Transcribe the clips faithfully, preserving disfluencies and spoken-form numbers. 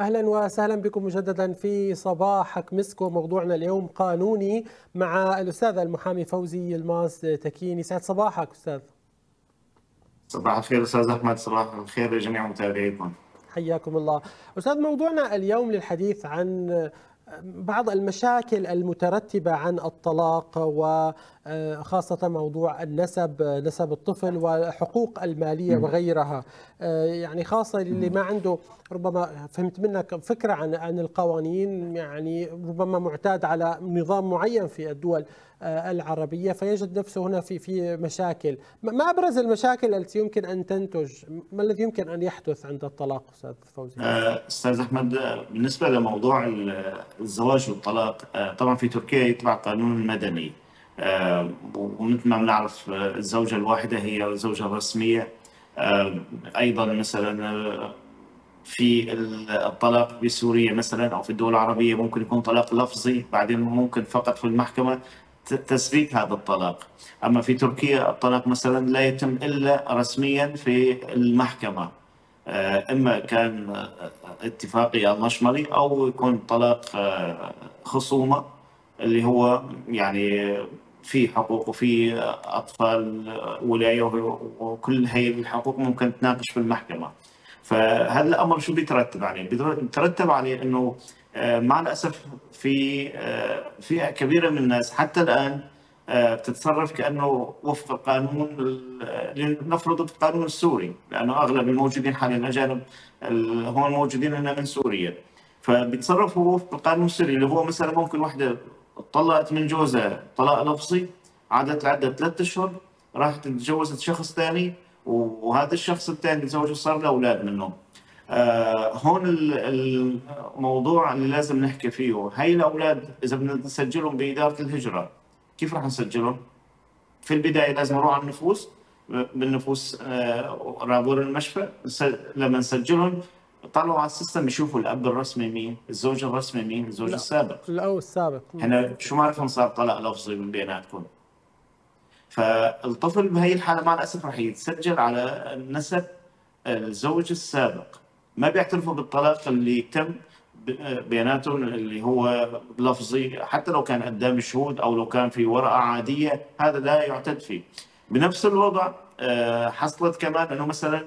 أهلا وسهلا بكم مجددا في صباحك مسكو. موضوعنا اليوم قانوني مع الأستاذ المحامي فوزي يلماس تكيني. سعد صباحك أستاذ. صباح الخير أستاذ أحمد، صباح الخير لجميع متابعيكم. حياكم الله أستاذ. موضوعنا اليوم للحديث عن بعض المشاكل المترتبة عن الطلاق، وخاصة موضوع النسب، نسب الطفل والحقوق المالية وغيرها. يعني خاصة للي ما عنده، ربما فهمت منك فكرة عن عن القوانين، يعني ربما معتاد على نظام معين في الدول العربية، فيجد نفسه هنا في في مشاكل. ما أبرز المشاكل التي يمكن أن تنتج؟ ما الذي يمكن أن يحدث عند الطلاق أستاذ فوزي؟ أستاذ أحمد، بالنسبة لموضوع الزواج والطلاق، طبعا في تركيا يتبع قانون مدني، ومثل ما بنعرف الزوجة الواحدة هي الزوجة الرسمية. أيضا مثلا في الطلاق بسوريا مثلا أو في الدول العربية ممكن يكون طلاق لفظي، بعدين ممكن فقط في المحكمة تثبيت هذا الطلاق. أما في تركيا الطلاق مثلا لا يتم إلا رسميا في المحكمة، إما كان اتفاقي أو مشملي أو يكون طلاق خصومة، اللي هو يعني في حقوق وفي أطفال ولاية، وكل هي الحقوق ممكن تناقش في المحكمة. فهذا الأمر شو بيترتب عليه؟ بيترتب عليه إنه مع الأسف في فئة كبيرة من الناس حتى الآن بتتصرف كأنه وفق القانون، لنفرض القانون السوري، لأنه أغلب الموجودين حاليا الأجانب هم موجودين هنا من سوريا، فبيتصرفوا وفق القانون السوري، اللي هو مثلا ممكن واحدة طلقت من جوزها طلاق لفظي، عادت لعدة ثلاثة أشهر، راحت تجوزت شخص ثاني، وهذا الشخص الثاني تزوجه صار له أولاد منه. آه هون الموضوع اللي لازم نحكي فيه، هاي الأولاد إذا بدنا نسجلهم بإدارة الهجرة كيف راح نسجلهم؟ في البداية لازم نروح على النفوس، بالنفوس آه رابور المشفى، لما نسجلهم طلعوا على السيستم يشوفوا الأب الرسمي مين، الزوج الرسمي مين، الزوج لا السابق. لا أو السابق. هنا شو ما عرفنا صار طلاق لفظي من بيناتكم. فالطفل بهي الحالة مع الأسف راح يتسجل على نسب الزوج السابق، ما بيعترفوا بالطلاق اللي تم بيناتهم اللي هو لفظي، حتى لو كان قدام شهود أو لو كان في ورقة عادية، هذا لا يعتد فيه. بنفس الوضع حصلت كمان أنه مثلا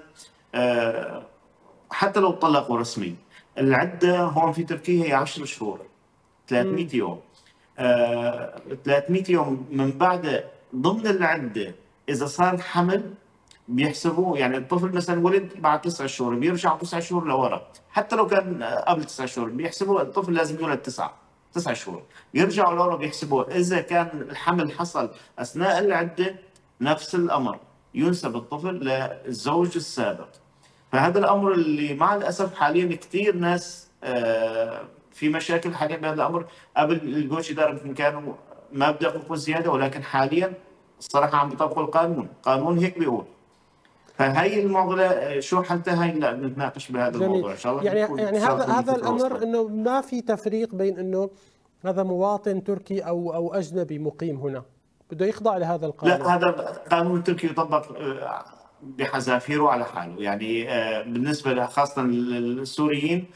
حتى لو طلقوا رسمي، العدة هون في تركيا هي عشر شهور، ثلاثمئة يوم. ثلاثمئة يوم من بعد ضمن العدة إذا صار حمل بيحسبوه، يعني الطفل مثلا ولد بعد تسع شهور بيرجع تسع شهور لورا، حتى لو كان قبل تسع شهور بيحسبوا الطفل لازم يولد تسعة تسع شهور، بيرجعوا لورا بيحسبوه. إذا كان الحمل حصل أثناء العدة نفس الأمر، ينسب الطفل للزوج السابق. فهذا الأمر اللي مع الأسف حاليا كثير ناس في مشاكل حاليا بهذا الأمر. قبل الجوش إدارة كانوا ما بدققوا زيادة، ولكن حاليا الصراحة عم بيطبقوا القانون، قانون هيك بيقول. فهي المعضله شو حلتها؟ هي لا نتناقش بهذا جميل. الموضوع ان شاء الله. يعني يعني هذا هذا الامر وصلت. انه ما في تفريق بين انه هذا مواطن تركي او او اجنبي مقيم هنا بده يخضع لهذا القانون. لا، هذا القانون التركي يطبق بحذافيره على حاله، يعني بالنسبه خاصه للسوريين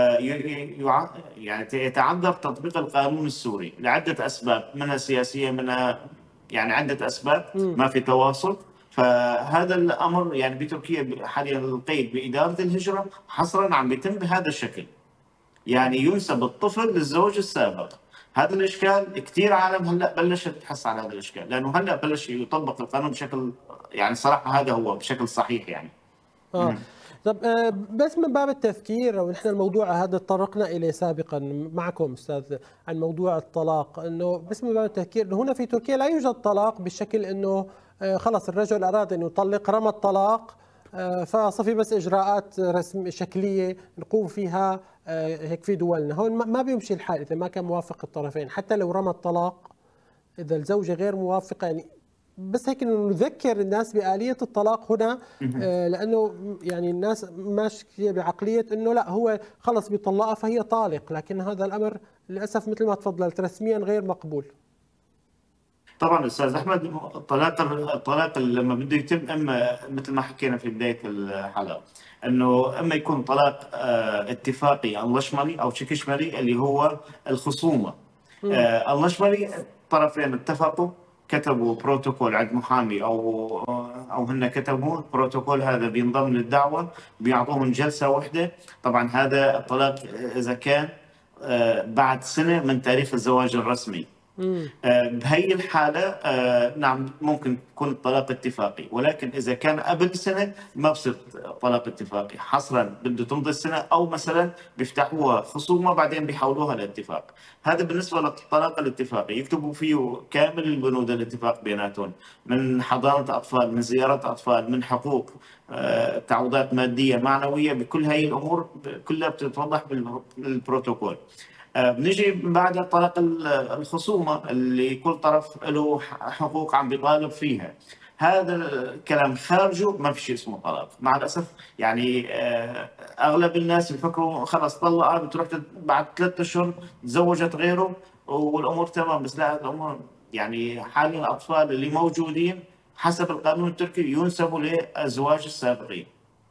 يعني يتعذر تطبيق القانون السوري لعده اسباب، منها سياسيه، منها يعني عده اسباب، ما في تواصل. فهذا الامر يعني بتركيا حاليا القيد باداره الهجره حصرا عم بيتم بهذا الشكل، يعني ينسب الطفل للزوج السابق. هذا الاشكال كثير عالم هلا بلشت تحس على هذا الاشكال، لانه هلا بلش يطبق القانون بشكل يعني صراحه هذا هو بشكل صحيح يعني. اه طب بس من باب التذكير، ونحن الموضوع هذا تطرقنا اليه سابقا معكم استاذ عن موضوع الطلاق، انه بس من باب التذكير انه هنا في تركيا لا يوجد طلاق بالشكل انه خلص الرجل اراد ان يطلق رمى الطلاق فصفي بس اجراءات رسم شكليه نقوم فيها هيك في دولنا. هون ما بيمشي الحال اذا ما كان موافق الطرفين، حتى لو رمى الطلاق اذا الزوجه غير موافقه. يعني بس هيك انه نذكر الناس بآلية الطلاق هنا، لانه يعني الناس ماشيه بعقليه انه لا هو خلص بيطلقها فهي طالق، لكن هذا الامر للاسف مثل ما تفضلت رسميا غير مقبول. طبعا استاذ احمد، الطلاق الطلاق لما بده يتم، اما مثل ما حكينا في بدايه الحلقه، انه اما يكون طلاق آه، اتفاقي انلشمري او شكشمري اللي هو الخصومه. مم. آه، انلشمري الطرفين اتفقوا، كتبوا بروتوكول عند محامي او او هن كتبوا بروتوكول، هذا بينضم للدعوه، بيعطوهم جلسه واحده. طبعا هذا الطلاق اذا كان آه، بعد سنه من تاريخ الزواج الرسمي. مم. آه، بهي الحالة آه، نعم ممكن يكون الطلاق اتفاقي، ولكن إذا كان قبل سنة ما بصير طلاق اتفاقي، حصرا بده تمضي السنة، أو مثلا بيفتحوها خصومة بعدين بيحولوها لاتفاق. هذا بالنسبة للطلاق الاتفاقي، يكتبوا فيه كامل البنود الاتفاق بيناتهم، من حضانة أطفال، من زيارة أطفال، من حقوق، آه، تعويضات مادية معنوية، بكل هاي الأمور كلها بتتوضح بالبروتوكول. آه، بنيجي بعد طلاق الخصومة اللي كل طرف له حقوق عم بيطالب فيها. هذا الكلام خارجه ما في شيء اسمه طلاق مع الأسف. يعني آه، أغلب الناس بيفكروا خلص طلقها بتروح تت- بعد ثلاثة أشهر تزوجت غيره والأمور تمام، بس لا، الأمور يعني حاليا الأطفال اللي موجودين حسب القانون التركي ينسبوا لأزواج السابقين.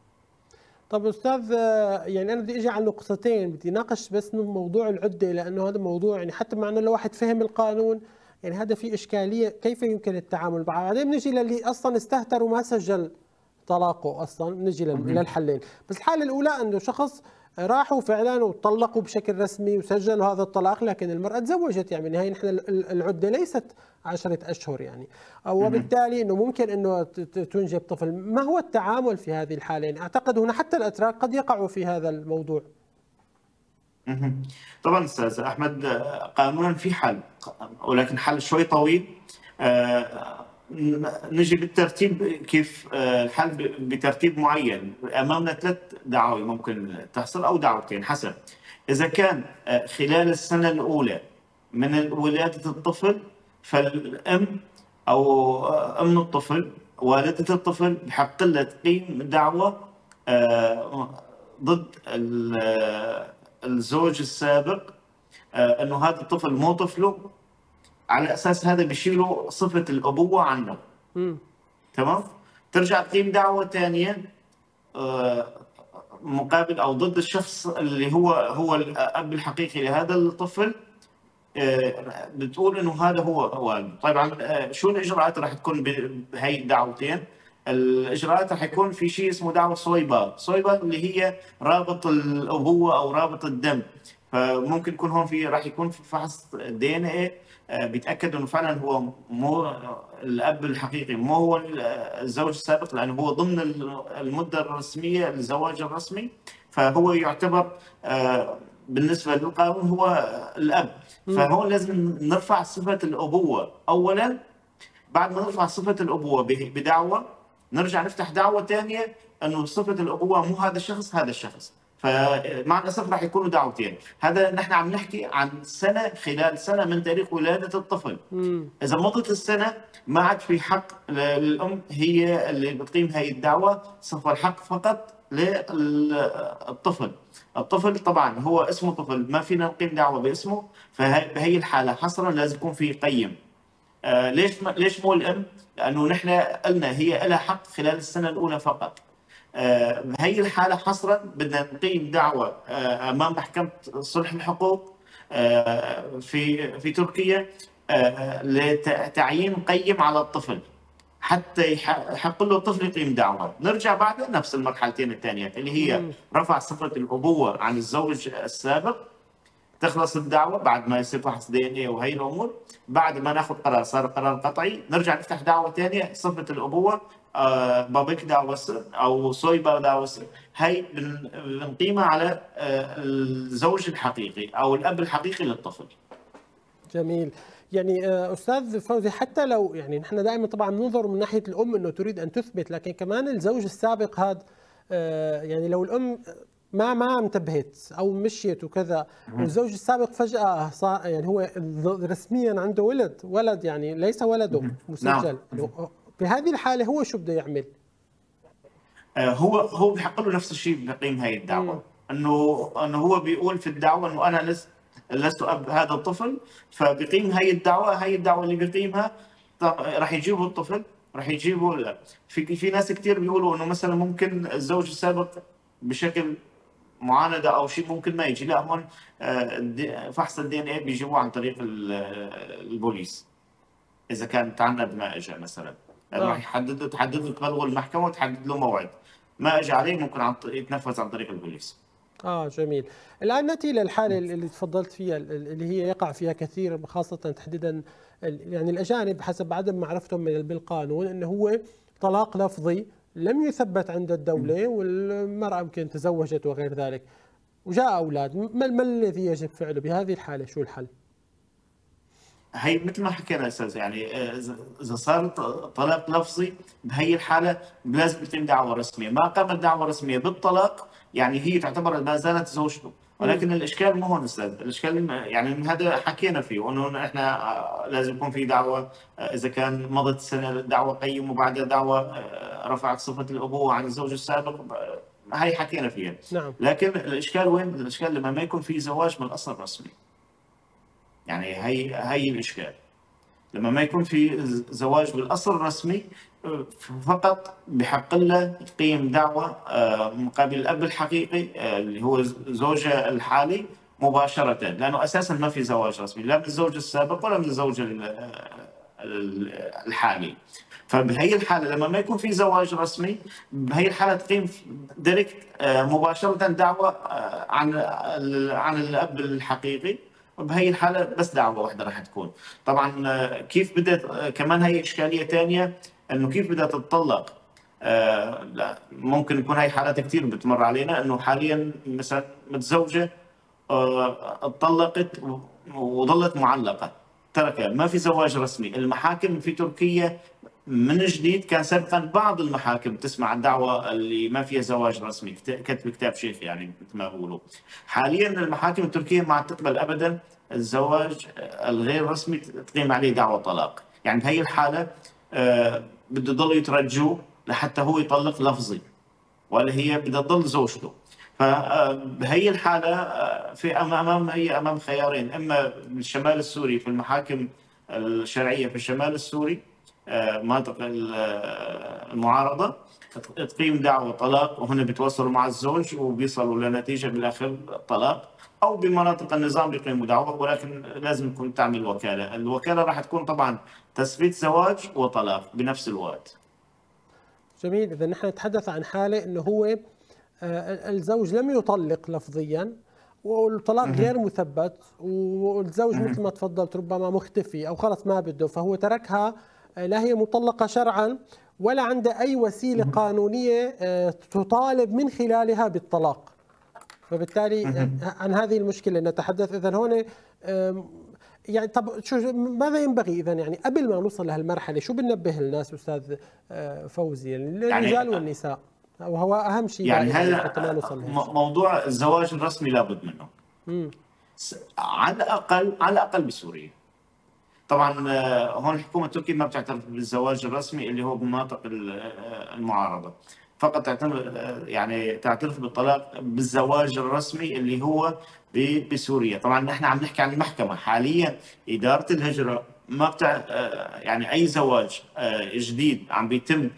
طب استاذ، آه، يعني انا بدي اجي على نقطتين، بدي ناقش بس إنه موضوع العده، لانه هذا موضوع يعني حتى مع انه لو واحد فهم القانون يعني هذا في اشكاليه كيف يمكن التعامل معه. بعدين بنجي للي اصلا استهتر وما سجل طلاقه اصلا، بنجي لل- مهم. للحلين. بس الحاله الاولى انه شخص راحوا فعلا وطلقوا بشكل رسمي وسجلوا هذا الطلاق، لكن المرأة تزوجت، يعني بالنهاية نحن ال- ال- العدة ليست عشرة أشهر يعني، مهم. وبالتالي أنه ممكن أنه ت- ت- تنجب طفل. ما هو التعامل في هذه الحالة؟ يعني أعتقد هنا حتى الأتراك قد يقعوا في هذا الموضوع. مهم. طبعا استاذ احمد، آه، قانونا في حل، ولكن حل شوي طويل. آه، ن- نجي بالترتيب كيف آه، الحل ب- بترتيب معين. امامنا ثلاث دعاوي ممكن تحصل او دعوتين حسب. اذا كان آه، خلال السنه الاولى من ولاده الطفل، فالام او آه، ام الطفل والده الطفل بحق لها تقيم دعوه آه، ضد ال- الزوج السابق، آه، انه هذا الطفل مو طفله، على اساس هذا بيشيلوا صفه الابوه عنه. مم. تمام. ترجع تقيم دعوه ثانيه آه، مقابل او ضد الشخص اللي هو هو الاب الحقيقي لهذا الطفل، آه، بتقول انه هذا هو والده. طبعا آه، شو الاجراءات راح تكون ب- بهي الدعوتين؟ الاجراءات راح يكون في شيء اسمه دعوه صويبه، صويبه اللي هي رابط الابوه او رابط الدم. فممكن يكون هون في راح يكون في فحص دي ان اي بيتاكد انه فعلا هو مو الاب الحقيقي، مو هو الزوج السابق، لانه هو ضمن المده الرسميه للزواج الرسمي، فهو يعتبر آه، بالنسبه للقانون هو الاب. مم. فهون لازم نرفع صفه الابوه اولا. بعد ما نرفع صفه الابوه ب- بدعوه، نرجع نفتح دعوه ثانيه انه صفه الابوه مو هذا الشخص، هذا الشخص. فمع الاسف راح يكونوا دعوتين. هذا نحن عم نحكي عن سنه، خلال سنه من تاريخ ولاده الطفل. مم. اذا مضت السنه ما عاد في حق للام هي اللي بتقيم هي الدعوه، صفى الحق فقط للطفل. الطفل طبعا هو اسمه طفل، ما فينا نقيم دعوه باسمه، فبهي الحاله حصرا لازم يكون في قيم. آه ليش ما ليش مو الام؟ لانه نحن قلنا هي لها حق خلال السنه الاولى فقط. آه بهي الحاله حصرا بدنا نقيم دعوه آه امام محكمه صلح الحقوق آه في في تركيا آه لتعيين قيم على الطفل، حتى يح- يحق له الطفل يقيم دعوه. نرجع بعد نفس المرحلتين الثانيات اللي هي مم. رفع صفه الابوه عن الزوج السابق. تخلص الدعوه بعد ما يصير فحص دي ان اي وهي الامور، بعد ما ناخذ قرار صار قرار قطعي، نرجع نفتح دعوه ثانيه صفه الابوه آه بابيك داوس او سويبا داوس. هي بن- بنقيمها على آه الزوج الحقيقي او الاب الحقيقي للطفل. جميل. يعني آه، استاذ فوزي، حتى لو يعني نحن دائما طبعا بننظر من ناحيه الام انه تريد ان تثبت، لكن كمان الزوج السابق هذا آه، يعني لو الام ما ما انتبهت او مشيت وكذا، والزوج السابق فجاه صار يعني هو رسميا عنده ولد ولد يعني ليس ولده نعم. مسجل، بهذه الحاله هو شو بده يعمل؟ آه، هو هو بيحق له نفس الشيء بيقيم هاي امم الدعوه، انه انه هو بيقول في الدعوه انه انا لست لست اب هذا الطفل، فبيقيم هاي الدعوه. هاي الدعوه اللي بيقيمها راح يجيبوا الطفل، راح يجيبوا لا. في في ناس كثير بيقولوا انه مثلا ممكن الزوج السابق بشكل معاندة او شيء ممكن ما يجي، لا هون آه، فحص الدي ان اي بيجيبوه عن طريق البوليس اذا كان تعند ما اجى مثلا، لانه راح يحدد له تحدد له تبلغه المحكمه وتحدد له موعد، ما اجى عليه ممكن عن يتنفذ عن طريق البوليس. اه جميل. الان ناتي للحاله اللي تفضلت فيها اللي هي يقع فيها كثير خاصه تحديدا يعني الاجانب حسب عدم معرفتهم بالقانون، انه هو طلاق لفظي لم يثبت عند الدوله والمراه يمكن تزوجت وغير ذلك وجاء اولاد، ما, ما الذي يجب فعله بهذه الحاله؟ شو الحل؟ هي مثل ما حكينا استاذ، يعني اذا صار طلاق لفظي بهي الحاله لازم يتم دعوه رسميه، ما قامت دعوه رسميه بالطلاق يعني هي تعتبر ما زالت زوجته، ولكن الاشكال مو هون استاذ، الاشكال يعني هذا حكينا فيه انه احنا لازم يكون في دعوه، اذا كان مضت سنه دعوه قيم وبعدها دعوه رفعت صفه الابوه عن الزوج السابق، هي حكينا فيها. نعم. لكن الاشكال وين؟ الاشكال لما ما يكون في زواج من الاصل الرسمي. يعني هي هي الاشكال. لما ما يكون في زواج بالاصل الرسمي فقط بحق له تقيم دعوه مقابل الاب الحقيقي اللي هو زوجه الحالي مباشره، لانه اساسا ما في زواج رسمي لا من الزوج السابق ولا من الزوج الحالي. فبهي الحاله لما ما يكون في زواج رسمي بهي الحاله تقيم دايركت مباشره دعوه عن عن الاب الحقيقي، وبهي الحاله بس دعوه واحده راح تكون. طبعا كيف بدات كمان هي اشكاليه ثانيه انه كيف بدها تتطلق. آه لا ممكن يكون هي حالات كثير بتمر علينا، انه حاليا مثلا متزوجه آه اتطلقت وظلت معلقه تركها، ما في زواج رسمي. المحاكم في تركيا من جديد، كان سابقا بعض المحاكم تسمع الدعوه اللي ما فيها زواج رسمي كتب كتاب شيخ يعني مثل ما بيقولوا. حاليا المحاكم التركيه ما تقبل ابدا الزواج الغير رسمي تقيم عليه دعوه طلاق، يعني بهي الحاله آه بده يضل يترجوه لحتى هو يطلق لفظي ولا هي بدها تضل زوجته. فبهي الحاله في امام هي امام خيارين، اما بالشمال السوري في المحاكم الشرعيه في الشمال السوري مناطق المعارضه تقيم دعوه طلاق وهنا بيتواصلوا مع الزوج وبيصلوا لنتيجه بالاخر طلاق، او بمناطق النظام بيقيموا دعوه ولكن لازم يكون تعمل وكاله، الوكاله راح تكون طبعا تثبيت زواج وطلاق بنفس الوقت. جميل. اذا نحن نتحدث عن حاله انه هو الزوج لم يطلق لفظيا والطلاق غير مثبت والزوج مثل ما تفضلت ربما مختفي او خلص ما بده، فهو تركها لا هي مطلقه شرعا ولا عنده اي وسيله قانونيه تطالب من خلالها بالطلاق. فبالتالي عن هذه المشكله نتحدث. اذا هون يعني طب شو ماذا ينبغي اذا يعني قبل ما نوصل لهالمرحله شو بننبه الناس استاذ فوزي الرجال يعني والنساء وهو اهم شيء يعني هذا موضوع الزواج الرسمي لابد منه. مم. على الاقل على الاقل بسوريا. طبعا هون الحكومه التركيه ما بتعترف بالزواج الرسمي اللي هو بمناطق المعارضه، فقط تعترف يعني تعترف بالطلاق بالزواج الرسمي اللي هو بسوريا. طبعا نحن عم نحكي عن المحكمه حاليا، اداره الهجره ما بتع يعني اي زواج جديد عم بيتم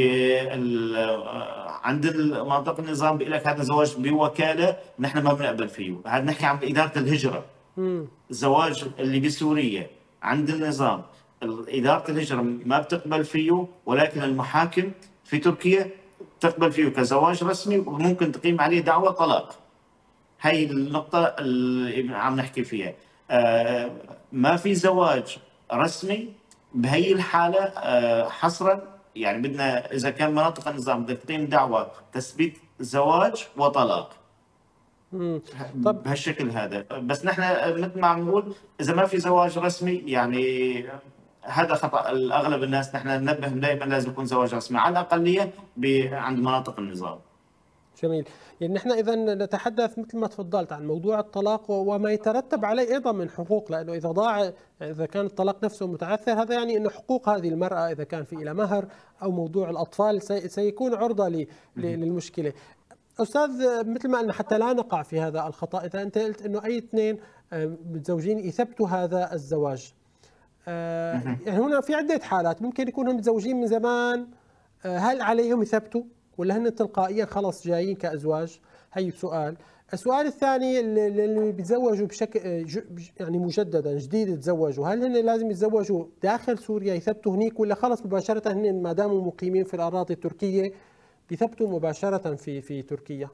عند منطقه النظام بيقول لك هذا زواج بوكاله نحن ما بنقبل فيه، هذا نحكي عن اداره الهجره. الزواج اللي بسوريا عند النظام اداره الهجره ما بتقبل فيه، ولكن المحاكم في تركيا تقبل فيه كزواج رسمي وممكن تقيم عليه دعوه طلاق. هي النقطه اللي عم نحكي فيها. آه ما في زواج رسمي بهي الحاله آه حصرا، يعني بدنا اذا كان مناطق النظام بدك تقيم دعوه تثبيت زواج وطلاق. طب بهالشكل هذا، بس نحن مثل ما عم نقول اذا ما في زواج رسمي يعني هذا خطا الاغلب الناس، نحن ننبه دائما لازم يكون زواج رسمي على الاقليه عند مناطق النظام. جميل. يعني نحن اذا نتحدث مثل ما تفضلت عن موضوع الطلاق وما يترتب عليه ايضا من حقوق، لانه اذا ضاع اذا كان الطلاق نفسه متعثر هذا يعني انه حقوق هذه المراه اذا كان في الى مهر او موضوع الاطفال سيكون عرضه للمشكله. استاذ مثل ما قلنا حتى لا نقع في هذا الخطا، اذا انت قلت انه اي اثنين متزوجين يثبتوا هذا الزواج، يعني هنا في عدة حالات ممكن يكونوا متزوجين من زمان، هل عليهم يثبتوا ولا هن تلقائيا خلص جايين كأزواج؟ هي سؤال. السؤال الثاني، اللي بيتزوجوا بشكل يعني مجددا جديد يتزوجوا، هل هن لازم يتزوجوا داخل سوريا يثبتوا هنيك، ولا خلص مباشرة هن ما داموا مقيمين في الأراضي التركية بيثبتوا مباشرة في في تركيا؟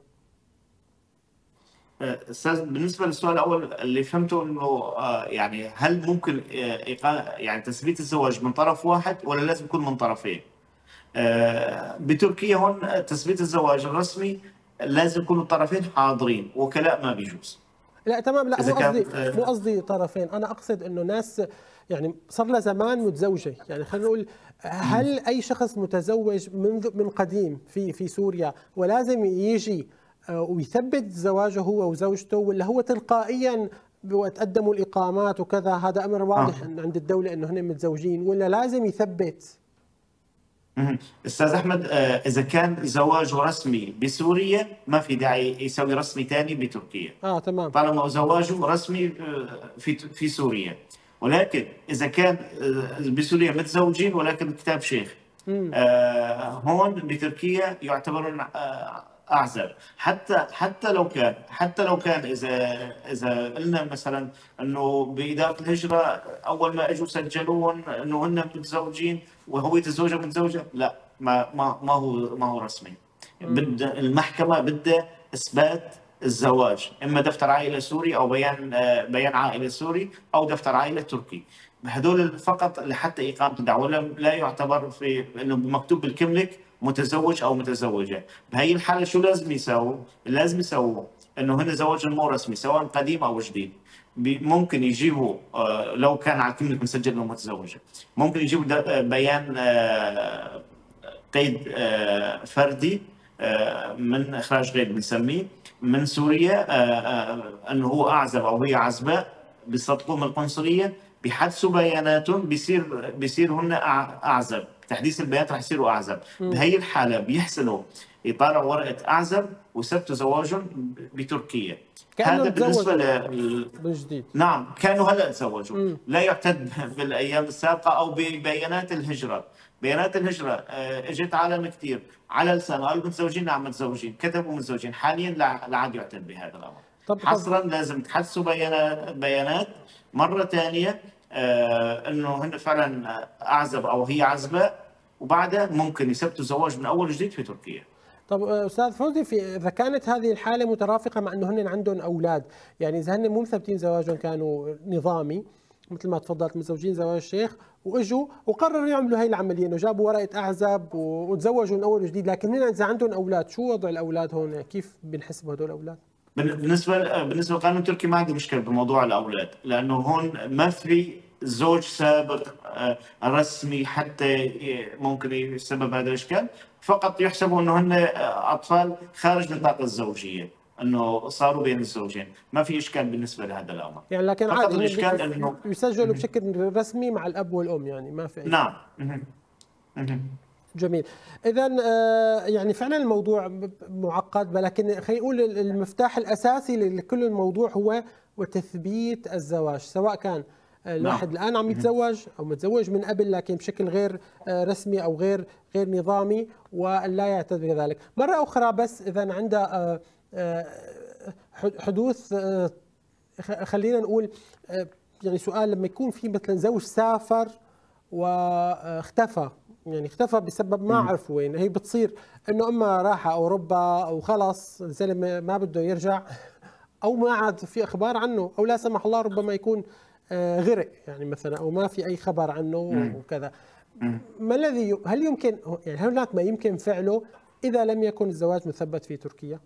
استاذ، بالنسبه للسؤال الاول اللي فهمته انه يعني هل ممكن يعني تثبيت الزواج من طرف واحد ولا لازم يكون من طرفين؟ بتركيا هون تثبيت الزواج الرسمي لازم يكونوا الطرفين حاضرين، وكلاء ما بيجوز. لا تمام، لا مو قصدي مو قصدي طرفين، انا اقصد انه ناس يعني صار لها زمان متزوجه، يعني خلينا نقول هل اي شخص متزوج منذ من قديم في في سوريا ولازم يجي ويثبت زواجه هو وزوجته، ولا هو تلقائيا وتقدموا الاقامات وكذا هذا امر واضح آه. عند الدوله انه هن متزوجين، ولا لازم يثبت؟ استاذ احمد، اذا كان زواجه رسمي بسوريا ما في داعي يسوي رسمي ثاني بتركيا. اه تمام، طالما زواجه رسمي في في سوريا. ولكن اذا كان بسوريا متزوجين ولكن كتاب شيخ، آه هون بتركيا يعتبرون آه اعزب. حتى حتى لو كان حتى لو كان اذا اذا قلنا مثلا انه باداره الهجره اول ما اجوا سجلوهم انه هن متزوجين وهويه الزوجه متزوجه، لا ما ما ما هو ما هو رسمي. بد المحكمه بدها اثبات الزواج، اما دفتر عائله سوري او بيان بيان عائله سوري او دفتر عائله تركي. هذول فقط لحتى اقامه الدعوه، لا يعتبر في انه مكتوب بالكملك متزوج او متزوجه. بهي الحاله شو لازم يساووا؟ لازم يسووا انه هن زواج مو رسمي سواء قديم او جديد. ممكن يجيبوا لو كان على الكملك مسجل انه متزوجه، ممكن يجيبوا بيان قيد فردي من اخراج غير بنسميه من سوريا انه هو اعزب او هي عزباء، بيصدقوه من القنصليه، بيحدثوا بياناتهم، بيصير بيصير هن اعزب، تحديث البيانات رح يصيروا اعزب. بهي الحاله بيحسنوا يطالعوا ورقه اعزب ويثبتوا زواجهم بتركيا. هذا بالنسبه ل بالجديد. نعم، كانوا هلا تزوجوا، لا يعتد بالايام السابقه او ببيانات الهجره. بيانات الهجره اجت عالم كثير على لسان قالوا متزوجين، نعم متزوجين، كتبوا متزوجين، حاليا لا عاد يعتد بهذا الامر. طب حصرا لازم تحدثوا بيانات بيانات مره ثانيه آه انه هن فعلا اعزب او هي عزبه، وبعدها ممكن يثبتوا زواج من اول جديد في تركيا. طب استاذ فوزي، في اذا كانت هذه الحاله مترافقه مع انه هن عندهم اولاد، يعني اذا هن مو مثبتين زواجهم كانوا نظامي مثل ما تفضلت متزوجين زواج شيخ واجوا وقرروا يعملوا هي العمليه انه جابوا ورقه اعزب وتزوجوا من اول وجديد، لكن هنا اذا عندهم اولاد شو وضع الاولاد هون؟ كيف بنحسبوا هدول الاولاد؟ بالنسبه بالنسبه للقانون التركي ما عندي مشكله بموضوع الاولاد، لانه هون ما في زوج سابق رسمي حتى ممكن يسبب هذا الاشكال، فقط يحسبوا انه هن اطفال خارج نطاق الزوجيه، انه صاروا بين الزوجين، ما في اشكال بالنسبه لهذا الامر. يعني لكن فقط عادي الاشكال انه يسجلوا بشكل رسمي مع الاب والام، يعني ما في أي نعم. جميل. إذا يعني فعلا الموضوع معقد، ولكن خلينا نقول المفتاح الأساسي لكل الموضوع هو وتثبيت الزواج، سواء كان الواحد نعم. الآن عم يتزوج أو متزوج من قبل لكن بشكل غير رسمي أو غير غير نظامي، ولا يعتد بذلك. مرة أخرى بس إذا عند حدوث، خلينا نقول يعني سؤال، لما يكون في مثلا زوج سافر واختفى، يعني اختفى بسبب ما عرف وين، هي بتصير انه اما راح اوروبا او خلص الزلمه ما بده يرجع، او ما عاد في اخبار عنه، او لا سمح الله ربما يكون غرق يعني مثلا، او ما في اي خبر عنه وكذا. ما الذي هل يمكن يعني هل هناك ما يمكن فعله اذا لم يكن الزواج مثبت في تركيا؟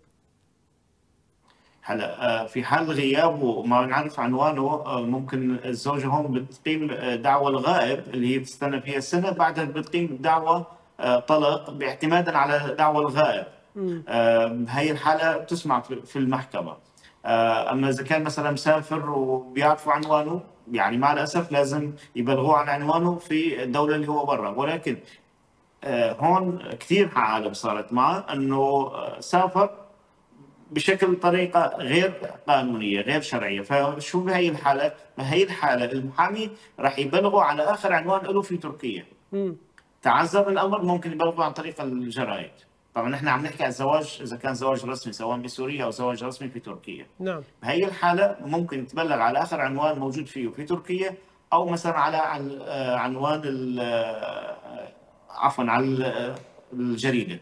هلا في حال غيابه وما نعرف عنوانه، ممكن الزوجه هون بتقيم دعوى الغائب اللي هي بتستنى فيها سنه، بعدها بتقيم دعوى طلاق باعتمادا على دعوى الغائب. هي الحاله تسمع في المحكمه. اما اذا كان مثلا مسافر وبيعرفوا عنوانه، يعني مع الاسف لازم يبلغوه عن عنوانه في الدوله اللي هو برا. ولكن هون كثير عالم صارت معه انه سافر بشكل طريقه غير قانونيه غير شرعيه. فشو بهي الحاله؟ بهي الحاله المحامي راح يبلغوا على اخر عنوان له في تركيا. مم. تعذر الامر ممكن يبلغوا عن طريق الجرايد. طبعا نحن عم نحكي عن الزواج اذا كان زواج رسمي سواء بسوريا او زواج رسمي في تركيا. نعم. بهي الحاله ممكن تبلغ على اخر عنوان موجود فيه في تركيا، او مثلا على عنوان عفوا على الجريده.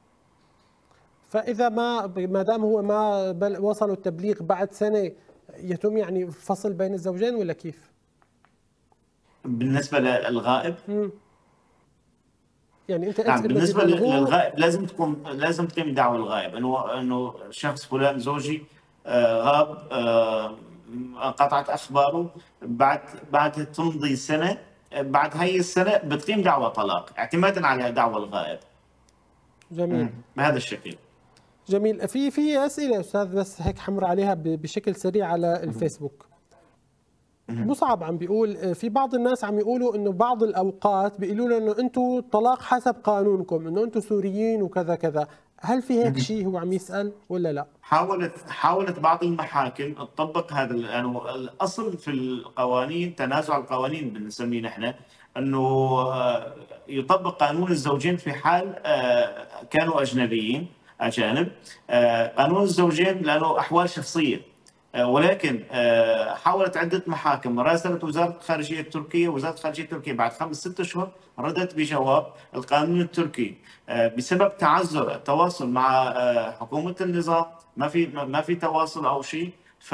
فاذا ما ما دام هو ما بل وصلوا التبليغ بعد سنه، يتم يعني فصل بين الزوجين ولا كيف؟ بالنسبه للغائب؟ مم. يعني انت نعم، بالنسبه للغائب لازم تكون لازم تقيم دعوى الغائب انه انه شخص فلان زوجي آه غاب، آه قطعت اخباره، بعد بعد تمضي سنه، بعد هي السنه بتقيم دعوى طلاق اعتمادا على دعوى الغائب. جميل. بهذا الشكل. جميل. في في اسئله استاذ بس هيك حمر عليها بشكل سريع على الفيسبوك. مصعب عم بيقول في بعض الناس عم يقولوا انه بعض الاوقات بيقولوا له انه انتم طلاق حسب قانونكم، انه انتم سوريين وكذا كذا، هل في هيك شيء هو عم يسال ولا لا؟ حاولت حاولت بعض المحاكم تطبق هذا، لانه يعني الاصل في القوانين تنازع القوانين بنسميه نحن انه يطبق قانون الزوجين في حال كانوا اجنبيين اجانب، قانون الزوجين لانه احوال شخصيه. ولكن حاولت عده محاكم، راسلت وزاره الخارجيه التركيه، وزاره الخارجيه التركيه بعد خمس ست اشهر ردت بجواب القانون التركي بسبب تعذر التواصل مع حكومه النظام، ما في ما في تواصل او شيء.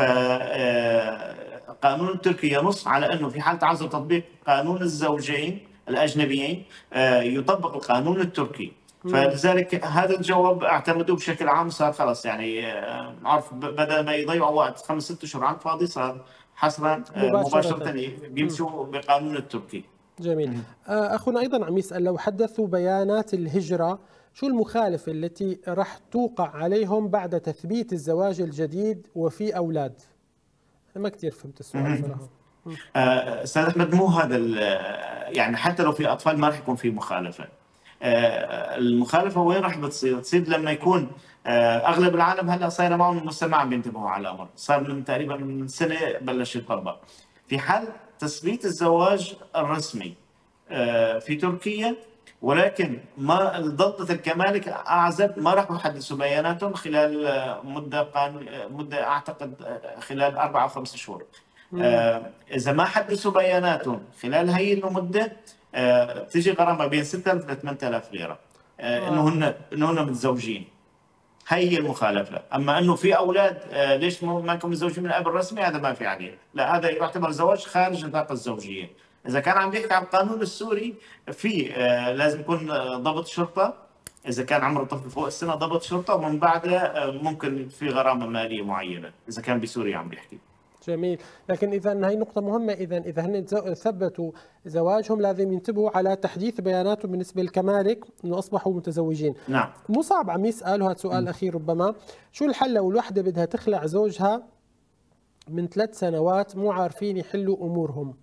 فالقانون التركي ينص على انه في حال تعذر تطبيق قانون الزوجين الاجنبيين يطبق القانون التركي. فلذلك هذا الجواب اعتمدوه بشكل عام، صار خلص يعني عرف بدل ما يضيعوا وقت خمس ست اشهر عن فاضي صار حصرا مباشره بيمشوا بالقانون التركي. جميل. اخونا ايضا عم يسال لو حدثوا بيانات الهجره شو المخالفه التي راح توقع عليهم بعد تثبيت الزواج الجديد وفي اولاد؟ ما كثير فهمت السؤال صراحه. استاذ احمد، مو هذا يعني حتى لو في اطفال ما راح يكون في مخالفه. المخالفه وين راح بتصير؟ تصير لما يكون اغلب العالم هلا صايره معهم المجتمع عم بينتبهوا على الامر، صار من تقريبا من سنه بلش يطبق. في حال تثبيت الزواج الرسمي في تركيا، ولكن ما ضبطة الكمالك اعزب ما راح يحدثوا بياناتهم خلال مده قان مده اعتقد خلال اربع او خمس شهور. اذا ما حدثوا بياناتهم خلال هي المده بتيجي غرامه بين ستة آلاف ل ثمانية آلاف ليره انه هن انه هن متزوجين. هي هي المخالفه. اما انه في اولاد ليش ما انكم متزوجين من اب الرسمي، هذا ما في عليه، لا هذا يعتبر زواج خارج نطاق الزوجيه. اذا كان عم بيحكي عن القانون السوري في لازم يكون ضبط شرطه، اذا كان عمره طفل فوق السنه ضبط شرطه، ومن بعدها ممكن في غرامه ماليه معينه اذا كان بسوريا عم بيحكي. جميل. لكن اذا هي نقطة مهمة، اذا اذا هن ثبتوا زواجهم لازم ينتبهوا على تحديث بياناتهم بالنسبة للكمالك انه اصبحوا متزوجين. نعم. مصعب عم يسأل، وهذا سؤال اخير ربما، شو الحل لو الوحدة بدها تخلع زوجها من ثلاث سنوات مو عارفين يحلوا امورهم؟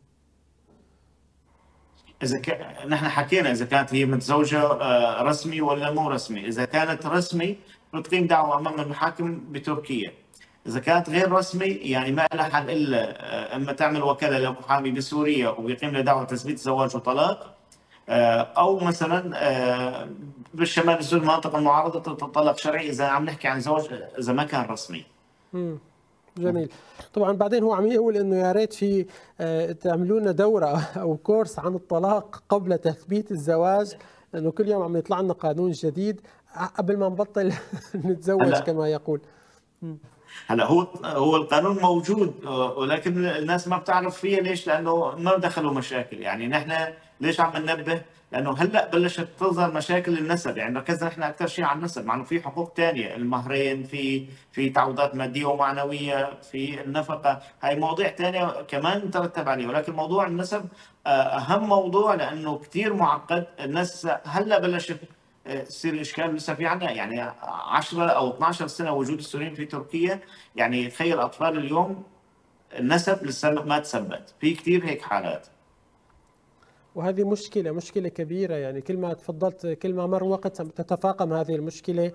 اذا كان نحن حكينا اذا كانت هي متزوجة رسمي ولا مو رسمي. اذا كانت رسمي بتقيم دعوة امام المحاكم بتركيا. إذا كانت غير رسمي يعني ما لها حل إلا إما تعمل وكالة لمحامي بسوريا ويقيم له دعوة تثبيت زواج وطلاق، أو مثلا بالشمال السوري مناطق المعارضة تطلق شرعي إذا عم نحكي عن زواج إذا ما كان رسمي. امم جميل. طبعا بعدين هو عم يقول إنه يا ريت في تعملوا لنا دورة أو كورس عن الطلاق قبل تثبيت الزواج، لأنه كل يوم عم يطلع لنا قانون جديد قبل ما نبطل نتزوج كما يقول. هلا هو هو القانون موجود، ولكن الناس ما بتعرف فيه. ليش؟ لانه ما دخلوا مشاكل. يعني نحن ليش عم ننبه؟ لانه هلا بلشت تظهر مشاكل النسب، يعني ركزنا نحن اكثر شيء على النسب، مع انه في حقوق ثانيه، المهرين، في في تعويضات ماديه ومعنويه، في النفقه، هاي مواضيع ثانيه كمان ترتب عليه، ولكن موضوع النسب اهم موضوع لانه كثير معقد. الناس هلا بلشت تصير اشكال لسه في عنا، يعني عشرة او اثنعش سنه وجود السوريين في تركيا، يعني تخيل اطفال اليوم النسب لسه ما تثبت، في كثير هيك حالات. وهذه مشكله مشكله كبيره، يعني كل ما تفضلت كل ما مر وقت تتفاقم هذه المشكله،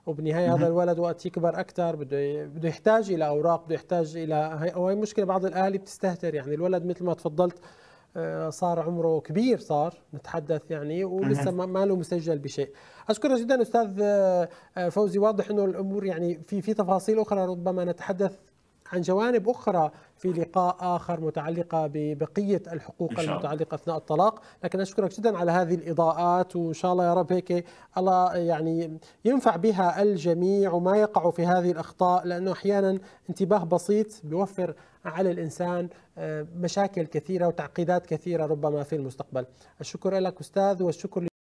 وبالنهايه هذا الولد وقت يكبر اكثر بده بده يحتاج الى اوراق، بده يحتاج الى هي وهي مشكله بعض الاهالي بتستهتر. يعني الولد مثل ما تفضلت صار عمره كبير، صار نتحدث يعني ولسه ما له مسجل بشيء. اشكرك جدا استاذ فوزي، واضح انه الامور يعني في في تفاصيل اخرى ربما نتحدث عن جوانب أخرى في لقاء آخر متعلقة ببقية الحقوق المتعلقة أثناء الطلاق، لكن أشكرك جدا على هذه الإضاءات، وإن شاء الله يا رب هيك الله يعني ينفع بها الجميع وما يقعوا في هذه الأخطاء، لأنه أحيانا انتباه بسيط بيوفر على الإنسان مشاكل كثيرة وتعقيدات كثيرة ربما في المستقبل. الشكر لك أستاذ، والشكر